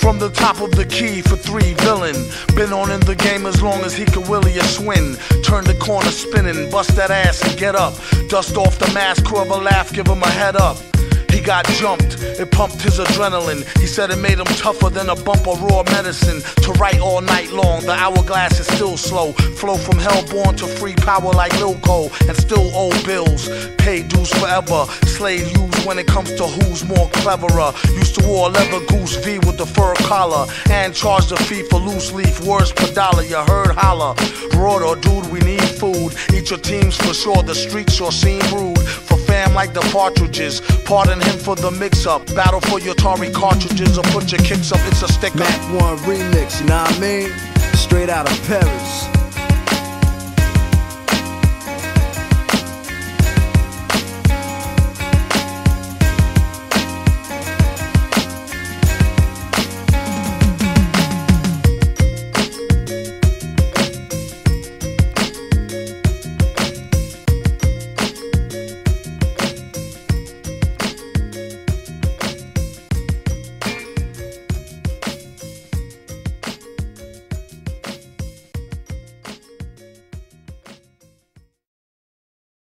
From the top of the key for 3 villain. Been on in the game as long as he could willy a swing. Turn the corner spinning, bust that ass and get up. Dust off the mask, crew of a laugh, give him a head up. He got jumped, it pumped his adrenaline. He said it made him tougher than a bump of raw medicine. To write all night long, the hourglass is still slow. Flow from hellborn to free power like Lil Cole. And still owe bills, pay dues forever. Slave used when it comes to who's more cleverer. Used to wear a leather goose V with the fur collar. And charged a fee for loose leaf, words per dollar, you heard holler. Broad or dude, we need food. Eat your teams for sure, the streets sure seem rude. For fam like the Partridges, pardon him for the mix-up. Battle for your Atari cartridges or put your kicks up, it's a sticker. Mac 1 remix, you know what I mean? Straight out of Paris.